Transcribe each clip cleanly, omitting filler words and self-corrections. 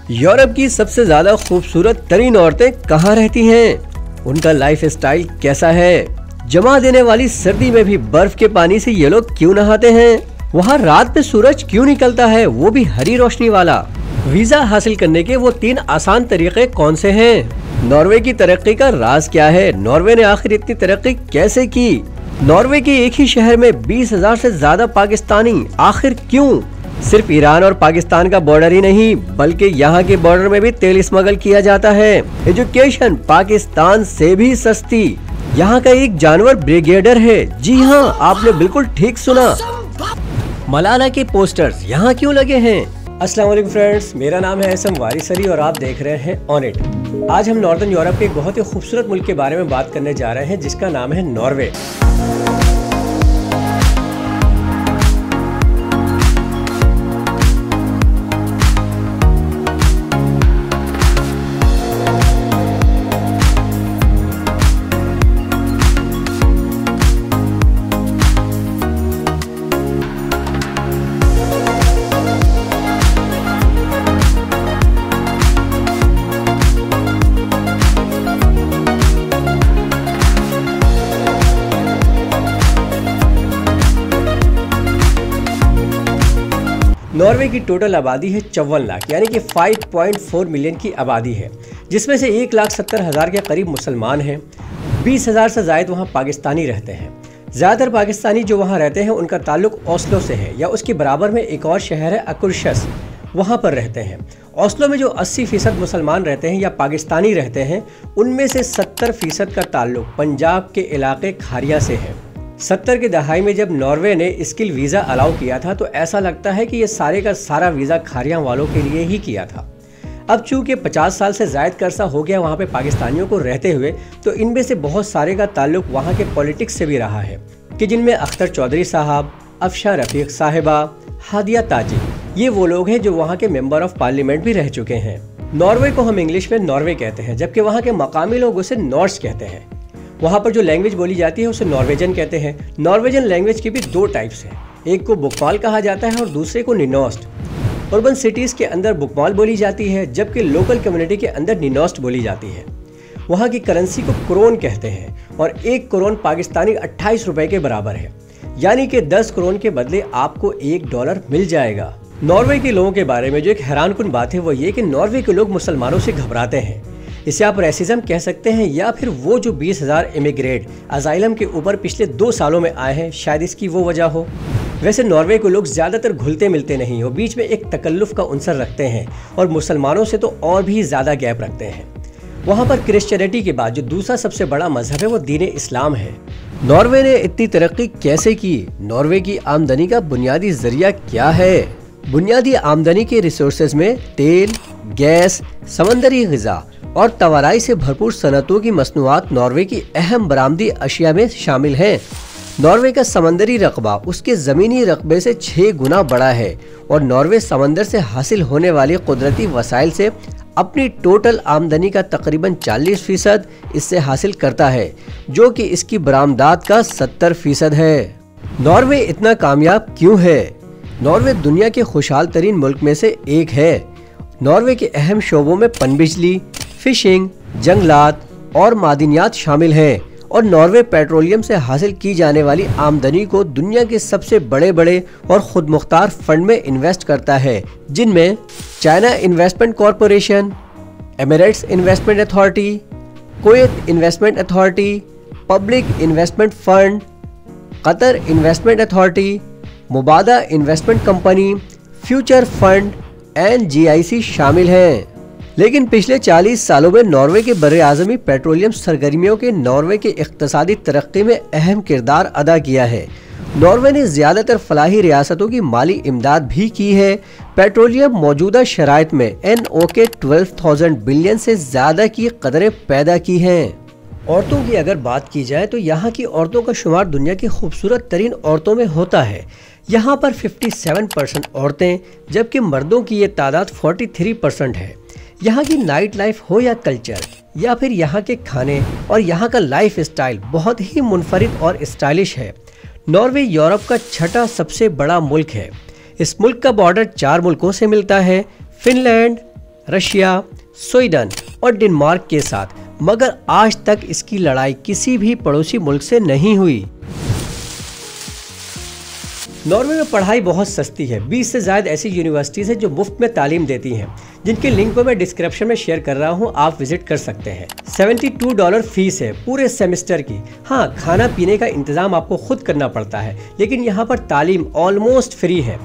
Europe की सबसे ज्यादा खूबसूरत तरीन औरतें कहाँ रहती हैं? उनका लाइफ स्टाइल कैसा है? जमा देने वाली सर्दी में भी बर्फ के पानी से ये लोग क्यों नहाते हैं? वहाँ रात में सूरज क्यों निकलता है, वो भी हरी रोशनी वाला? वीजा हासिल करने के वो 3 आसान तरीके कौन से हैं? नॉर्वे की तरक्की का राज क्या है? नॉर्वे ने आखिर इतनी तरक्की कैसे की? नॉर्वे के एक ही शहर में 20,000 से ज्यादा पाकिस्तानी, आखिर क्यों? सिर्फ ईरान और पाकिस्तान का बॉर्डर ही नहीं, बल्कि यहाँ के बॉर्डर में भी तेल स्मगल किया जाता है। एजुकेशन पाकिस्तान से भी सस्ती। यहाँ का एक जानवर ब्रिगेडर है। जी हाँ, आपने बिल्कुल ठीक सुना। मलाला के पोस्टर्स यहाँ क्यों लगे हैं? अस्सलाम वालेकुम फ्रेंड्स, मेरा नाम है एहसन वारिसली और आप देख रहे हैं ऑन इट। आज हम नॉर्दर्न यूरोप के एक बहुत ही खूबसूरत मुल्क के बारे में बात करने जा रहे हैं, जिसका नाम है नॉर्वे। नॉर्वे की टोटल आबादी है 54 लाख, यानी कि 5.4 मिलियन की आबादी है, जिसमें से 1,70,000 के करीब मुसलमान हैं। 20,000 से ज़ायद वहाँ पाकिस्तानी रहते हैं। ज़्यादातर पाकिस्तानी जो वहाँ रहते हैं उनका ताल्लुक ओस्लो से है, या उसके बराबर में एक और शहर है अकुर्शस, वहाँ पर रहते हैं। ओस्लो में जो 80% मुसलमान रहते हैं या पाकिस्तानी रहते हैं, उनमें से 70% का ताल्लुक पंजाब के इलाके खारिया से है। 70 के दहाई में जब नॉर्वे ने स्किल वीज़ा अलाउ किया था, तो ऐसा लगता है कि ये सारे का सारा वीज़ा खारिया वालों के लिए ही किया था। अब चूंकि 50 साल से ज़ायद का अरसा हो गया वहाँ पे पाकिस्तानियों को रहते हुए, तो इनमें से बहुत सारे का ताल्लुक वहाँ के पॉलिटिक्स से भी रहा है, कि जिनमें अख्तर चौधरी साहब, अफशा रफीक साहिबा, हादिया ताजी, ये वो लोग हैं जो वहाँ के मेंबर ऑफ पार्लियामेंट भी रह चुके हैं। नॉर्वे को हम इंग्लिश में नॉर्वे कहते हैं, जबकि वहाँ के मकामी लोग उसे नॉर्स कहते हैं। वहाँ पर जो लैंग्वेज बोली जाती है उसे नॉर्वेजन कहते हैं। नॉर्वेजन लैंग्वेज की भी 2 टाइप्स हैं, एक को बुकमाल कहा जाता है और दूसरे को निनोस्ट। अर्बन सिटीज़ के अंदर बुकमाल बोली जाती है, जबकि लोकल कम्युनिटी के अंदर निनोस्ट बोली जाती है। वहाँ की करेंसी को क्रोन कहते हैं और 1 क्रोन पाकिस्तानी 28 रुपए के बराबर है, यानी कि 10 क्रोन के बदले आपको $1 मिल जाएगा। नॉर्वे के लोगों के बारे में जो एक हैरानकुन बात है वो ये कि नॉर्वे के लोग मुसलमानों से घबराते हैं। इसे आप रेसिज्म कह सकते हैं, या फिर वो जो 20,000 इमिग्रेट अजाइलम के ऊपर पिछले 2 सालों में आए हैं, शायद इसकी वो वजह हो। वैसे नॉर्वे के लोग ज़्यादातर घुलते मिलते नहीं हो, बीच में एक तकल्लुफ़ का अंसर रखते हैं और मुसलमानों से तो और भी ज़्यादा गैप रखते हैं। वहाँ पर क्रिश्चियनिटी के बाद जो दूसरा सबसे बड़ा मजहब है वो दीन इस्लाम है। नॉर्वे ने इतनी तरक्की कैसे की? नॉर्वे की आमदनी का बुनियादी जरिया क्या है? बुनियादी आमदनी के रिसोर्सेज में तेल, गैस, समंदरी ग़िज़ा और तवाराई से भरपूर सनतों की मसनूआत नॉर्वे की अहम बरामदी अशिया में शामिल हैं। नॉर्वे का समंदरी रकबा उसके ज़मीनी रकबे से 6 गुना बड़ा है और नॉर्वे समंदर से हासिल होने वाली कुदरती वसाइल से अपनी टोटल आमदनी का तकरीबन 40% इससे हासिल करता है, जो कि इसकी बरामदात का 70% है। नॉर्वे इतना कामयाब क्यों है? नॉर्वे दुनिया के खुशहाल तरीन मुल्क में से एक है। नॉर्वे के अहम शोबों में पनबिजली, फिशिंग, जंगलात और मादनियात शामिल हैं और नॉर्वे पेट्रोलियम से हासिल की जाने वाली आमदनी को दुनिया के सबसे बड़े बड़े और खुद मुख्तार फंड में इन्वेस्ट करता है, जिनमें China investment corporation, Emirates investment authority, Kuwait investment authority, public investment fund, Qatar investment authority, Mubadala investment company, future fund and GIC शामिल हैं। लेकिन पिछले 40 सालों में नॉर्वे के बर्रे-आज़मी पेट्रोलियम सरगर्मियों के नॉर्वे के इक़्तिसादी तरक्की में अहम किरदार अदा किया है। नॉर्वे ने ज़्यादातर फलाही रियासतों की माली इमदाद भी की है। पेट्रोलियम मौजूदा शराइत में NOK 12,000 बिलियन से ज़्यादा की कदरें पैदा की हैं। औरतों की अगर बात की जाए तो यहाँ की औरतों का शुमार दुनिया की खूबसूरत तरीन औरतों में होता है। यहाँ पर 57% औरतें, जबकि मर्दों की ये तादाद 43% है। यहाँ की नाइट लाइफ हो या कल्चर, या फिर यहाँ के खाने और यहाँ का लाइफ स्टाइल बहुत ही मुनफरिद और स्टाइलिश है। नॉर्वे यूरोप का 6ठा सबसे बड़ा मुल्क है। इस मुल्क का बॉर्डर 4 मुल्कों से मिलता है: फिनलैंड, रशिया, स्वीडन और डेनमार्क के साथ, मगर आज तक इसकी लड़ाई किसी भी पड़ोसी मुल्क से नहीं हुई। नॉर्वे में पढ़ाई बहुत सस्ती है। 20 से ज़्यादा ऐसी यूनिवर्सिटीज़ हैं जो मुफ्त में तालीम देती हैं, जिनके लिंक को मैं डिस्क्रिप्शन में शेयर कर रहा हूं, आप विजिट कर सकते हैं। $72 फीस है पूरे सेमेस्टर की। हाँ, खाना पीने का इंतज़ाम आपको खुद करना पड़ता है, लेकिन यहाँ पर तालीम ऑलमोस्ट फ्री है।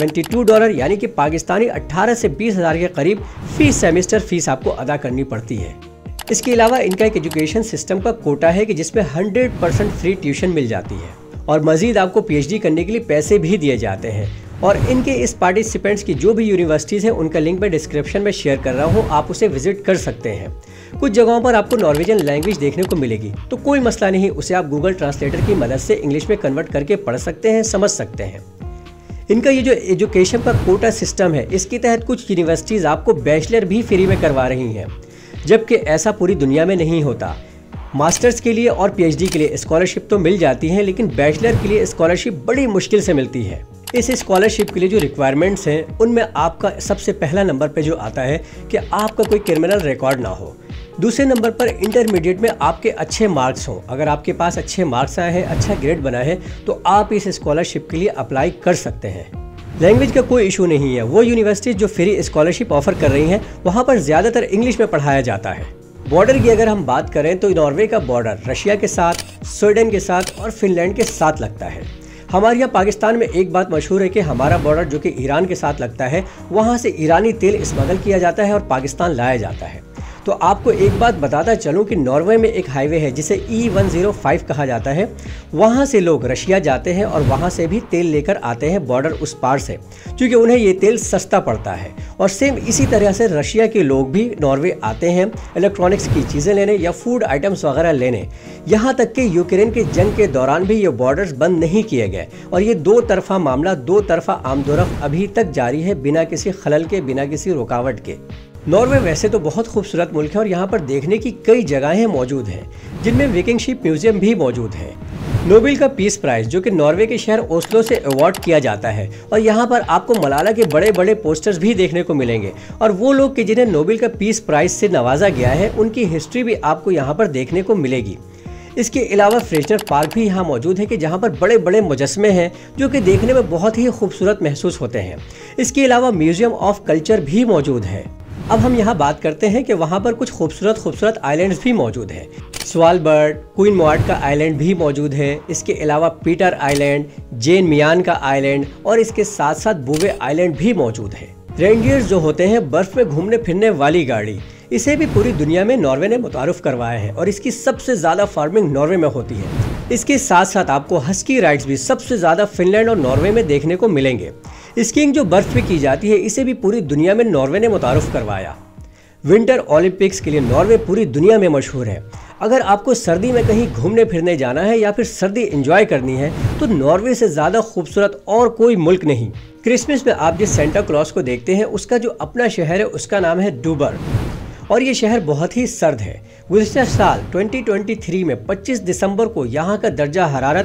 $72 यानी कि पाकिस्तानी 18 से 20 हज़ार के करीब फी सेमेस्टर फीस आपको अदा करनी पड़ती है। इसके अलावा इनका एक एजुकेशन सिस्टम का कोटा है कि जिसमें 100% फ्री ट्यूशन मिल जाती है और मजीद आपको PhD करने के लिए पैसे भी दिए जाते हैं। और इनके इस पार्टिसिपेंट्स की जो भी यूनिवर्सिटीज़ हैं उनका लिंक मैं डिस्क्रिप्शन में शेयर कर रहा हूँ, आप उसे विजिट कर सकते हैं। कुछ जगहों पर आपको नॉर्वेजियन लैंग्वेज देखने को मिलेगी, तो कोई मसला नहीं, उसे आप गूगल ट्रांसलेटर की मदद से इंग्लिश में कन्वर्ट करके पढ़ सकते हैं, समझ सकते हैं। इनका ये जो एजुकेशन का कोटा सिस्टम है, इसके तहत कुछ यूनिवर्सिटीज़ आपको बैचलर भी फ्री में करवा रही हैं, जबकि ऐसा पूरी दुनिया में नहीं होता। मास्टर्स के लिए और PhD के लिए स्कॉलरशिप तो मिल जाती है, लेकिन बैचलर के लिए स्कॉलरशिप बड़ी मुश्किल से मिलती है। इस स्कॉलरशिप के लिए जो रिक्वायरमेंट्स हैं, उनमें आपका सबसे पहला नंबर पे जो आता है कि आपका कोई क्रिमिनल रिकॉर्ड ना हो। दूसरे नंबर पर इंटरमीडिएट में आपके अच्छे मार्क्स हों। अगर आपके पास अच्छे मार्क्स आए हैं, अच्छा ग्रेड बना है, तो आप इस स्कॉलरशिप के लिए अप्लाई कर सकते हैं। लैंग्वेज का कोई इशू नहीं है। वो यूनिवर्सिटीज जो फ्री स्कॉलरशिप ऑफर कर रही हैं, वहाँ पर ज़्यादातर इंग्लिश में पढ़ाया जाता है। बॉर्डर की अगर हम बात करें तो नॉर्वे का बॉर्डर रशिया के साथ, स्वीडन के साथ और फिनलैंड के साथ लगता है। हमारे यहाँ पाकिस्तान में एक बात मशहूर है कि हमारा बॉर्डर जो कि ईरान के साथ लगता है, वहाँ से ईरानी तेल स्मगल किया जाता है और पाकिस्तान लाया जाता है। तो आपको एक बात बताता चलूँ कि नॉर्वे में एक हाईवे है जिसे E105 कहा जाता है। वहाँ से लोग रशिया जाते हैं और वहाँ से भी तेल लेकर आते हैं बॉर्डर उस पार से, क्योंकि उन्हें ये तेल सस्ता पड़ता है। और सेम इसी तरह से रशिया के लोग भी नॉर्वे आते हैं इलेक्ट्रॉनिक्स की चीज़ें लेने या फूड आइटम्स वगैरह लेने। यहाँ तक कि यूक्रेन के जंग के दौरान भी ये बॉर्डर्स बंद नहीं किए गए और ये दो तरफा मामला, दो तरफा आमदोरफ्त अभी तक जारी है, बिना किसी खलल के, बिना किसी रुकावट के। नॉर्वे वैसे तो बहुत खूबसूरत मुल्क है और यहाँ पर देखने की कई जगहें मौजूद हैं, जिनमें विकिंग शिप म्यूजियम भी मौजूद है। नोबेल का पीस प्राइज जो कि नॉर्वे के शहर ओस्लो से अवार्ड किया जाता है, और यहाँ पर आपको मलाला के बड़े बड़े पोस्टर्स भी देखने को मिलेंगे। और वो लोग कि जिन्हें नोबेल का पीस प्राइज से नवाजा गया है, उनकी हिस्ट्री भी आपको यहाँ पर देखने को मिलेगी। इसके अलावा फ्रेशनर पार्क भी यहाँ मौजूद है कि जहाँ पर बड़े बड़े मुजस्मे हैं जो कि देखने में बहुत ही खूबसूरत महसूस होते हैं। इसके अलावा म्यूजियम ऑफ कल्चर भी मौजूद है। अब हम यहाँ बात करते हैं कि वहाँ पर कुछ खूबसूरत आइलैंड्स भी मौजूद हैं। स्वालबर्ड, क्वीन मॉड का आइलैंड भी मौजूद है। इसके अलावा पीटर आइलैंड, जेन मियान का आइलैंड और इसके साथ साथ बुवे आइलैंड भी मौजूद है। रेनडियर्स जो होते हैं बर्फ में घूमने फिरने वाली गाड़ी, इसे भी पूरी दुनिया में नॉर्वे ने मुतारुफ करवाया है और इसकी सबसे ज़्यादा फार्मिंग नॉर्वे में होती है। इसके साथ साथ आपको हस्की राइड्स भी सबसे ज़्यादा फिनलैंड और नॉर्वे में देखने को मिलेंगे। स्कीइंग जो बर्फ में की जाती है, इसे भी पूरी दुनिया में नॉर्वे ने मुतारुफ करवाया। विंटर ओलंपिक्स के लिए नॉर्वे पूरी दुनिया में मशहूर है। अगर आपको सर्दी में कहीं घूमने फिरने जाना है या फिर सर्दी एंजॉय करनी है, तो नॉर्वे से ज़्यादा खूबसूरत और कोई मुल्क नहीं। क्रिसमस में आप जिस सेंटा क्लॉज को देखते हैं, उसका जो अपना शहर है उसका नाम है डूबर, और ये शहर बहुत ही सर्द है। गुज़िश्ता साल 2023 में 25 दिसंबर को यहाँ का दर्जा हरारत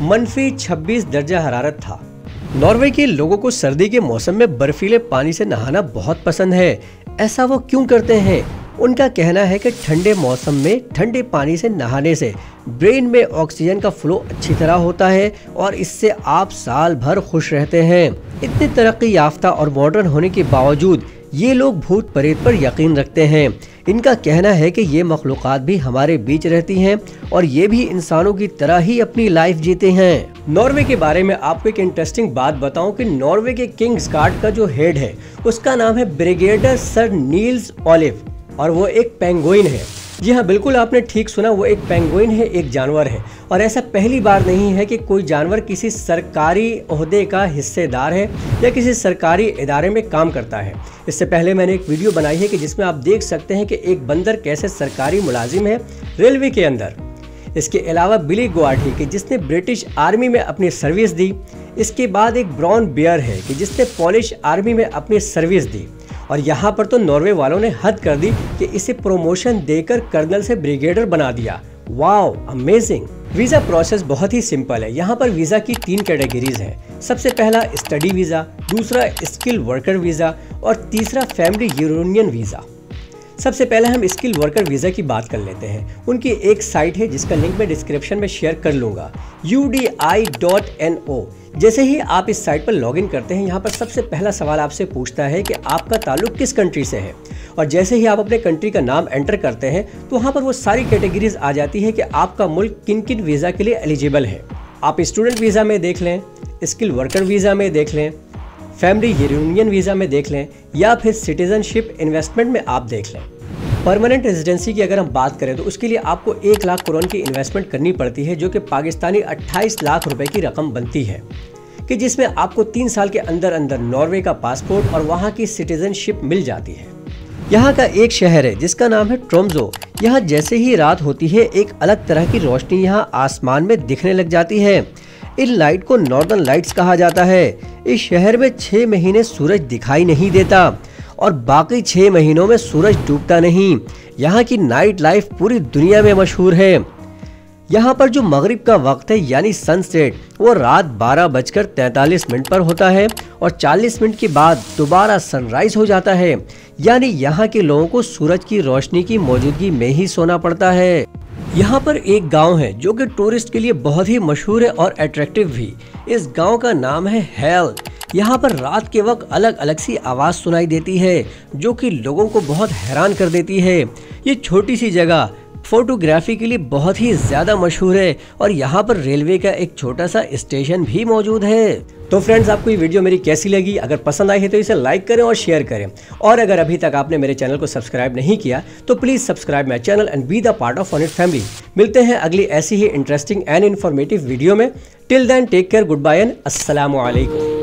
-26 दर्जा हरारत था। नॉर्वे के लोगों को सर्दी के मौसम में बर्फीले पानी से नहाना बहुत पसंद है। ऐसा वो क्यों करते हैं? उनका कहना है कि ठंडे मौसम में ठंडे पानी से नहाने से ब्रेन में ऑक्सीजन का फ्लो अच्छी तरह होता है और इससे आप साल भर खुश रहते हैं। इतने तरक्की याफ्ता और मॉडर्न होने के बावजूद ये लोग भूत प्रेत पर यकीन रखते हैं। इनका कहना है कि ये मखलूक़ात भी हमारे बीच रहती हैं और ये भी इंसानों की तरह ही अपनी लाइफ जीते हैं। नॉर्वे के बारे में आपको एक इंटरेस्टिंग बात बताऊं कि नॉर्वे के किंग्स गार्ड का जो हेड है उसका नाम है ब्रिगेडियर सर नील्स ओलिव, और वो एक पेंगुइन है। जी हाँ, बिल्कुल आपने ठीक सुना, वो एक पेंगुइन है, एक जानवर है। और ऐसा पहली बार नहीं है कि कोई जानवर किसी सरकारी ओहदे का हिस्सेदार है या किसी सरकारी इदारे में काम करता है। इससे पहले मैंने एक वीडियो बनाई है कि जिसमें आप देख सकते हैं कि एक बंदर कैसे सरकारी मुलाजिम है रेलवे के अंदर। इसके अलावा बिली गुआठी कि जिसने ब्रिटिश आर्मी में अपनी सर्विस दी। इसके बाद एक ब्राउन बियर है कि जिसने पोलिश आर्मी में अपनी सर्विस दी। और यहाँ पर तो नॉर्वे वालों ने हद कर दी कि इसे प्रमोशन देकर कर्नल से ब्रिगेडियर बना दिया। Wow, amazing. वीज़ा प्रोसेस बहुत ही सिंपल है। यहाँ पर वीज़ा की 3 कैटेगरीज हैं। सबसे पहला स्टडी वीज़ा, दूसरा स्किल वर्कर वीज़ा और तीसरा फैमिली यूनियन वीज़ा। सबसे पहले हम स्किल वर्कर वीज़ा की बात कर लेते हैं। उनकी एक साइट है जिसका लिंक मैं डिस्क्रिप्शन में शेयर कर लूँगा, udi.no। जैसे ही आप इस साइट पर लॉगिन करते हैं, यहाँ पर सबसे पहला सवाल आपसे पूछता है कि आपका ताल्लुक किस कंट्री से है, और जैसे ही आप अपने कंट्री का नाम एंटर करते हैं तो वहाँ पर वो सारी कैटेगरीज आ जाती है कि आपका मुल्क किन किन वीज़ा के लिए एलिजिबल है। आप स्टूडेंट वीज़ा में देख लें, स्किल वर्कर वीज़ा में देख लें, फैमिली यूनियन वीज़ा में देख लें, या फिर सिटीजनशिप इन्वेस्टमेंट में आप देख लें। परमानेंट रेजिडेंसी की अगर हम बात करें तो उसके लिए आपको 1 लाख करोड़ की इन्वेस्टमेंट करनी पड़ती है, जो कि पाकिस्तानी 28 लाख रुपए की रकम बनती है, कि जिसमें आपको 3 साल के अंदर अंदर नॉर्वे का पासपोर्ट और वहाँ की सिटीजनशिप मिल जाती है। यहाँ का एक शहर है जिसका नाम है ट्रोम्सो। यहाँ जैसे ही रात होती है एक अलग तरह की रोशनी यहाँ आसमान में दिखने लग जाती है। इन लाइट को नॉर्दर्न लाइट्स कहा जाता है। इस शहर में 6 महीने सूरज दिखाई नहीं देता और बाकी 6 महीनों में सूरज डूबता नहीं। यहाँ की नाइट लाइफ पूरी दुनिया में मशहूर है। यहाँ पर जो मगरिब का वक्त है यानी सनसेट, वो रात 12:43 पर होता है और 40 मिनट के बाद दोबारा सनराइज हो जाता है। यानी यहाँ के लोगों को सूरज की रोशनी की मौजूदगी में ही सोना पड़ता है। यहाँ पर एक गांव है जो कि टूरिस्ट के लिए बहुत ही मशहूर है और अट्रैक्टिव भी। इस गांव का नाम है हेल। यहाँ पर रात के वक्त अलग अलग सी आवाज़ सुनाई देती है जो कि लोगों को बहुत हैरान कर देती है। ये छोटी सी जगह फोटोग्राफी के लिए बहुत ही ज़्यादा मशहूर है और यहाँ पर रेलवे का एक छोटा सा स्टेशन भी मौजूद है। तो फ्रेंड्स, आपको ये वीडियो मेरी कैसी लगी? अगर पसंद आई है तो इसे लाइक करें और शेयर करें, और अगर अभी तक आपने मेरे चैनल को सब्सक्राइब नहीं किया तो please subscribe my channel and be the part of fun it family. मिलते हैं अगली ऐसी ही इंटरेस्टिंग एंड इन्फॉर्मेटिव वीडियो में। Till then take care, good bye and अस्सलामु अलैकुम।